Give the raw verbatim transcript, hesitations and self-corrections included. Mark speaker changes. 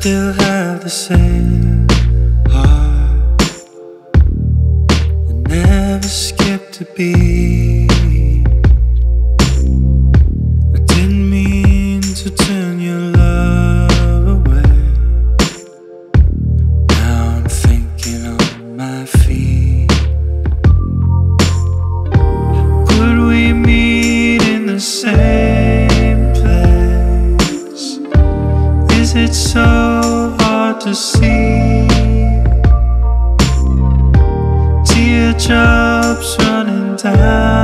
Speaker 1: still have the same heart. I never skipped a beat. I didn't mean to turn your love away. Now I'm thinking on my feet. Could we meet in the same place? Is it so hard to see? Teardrops running down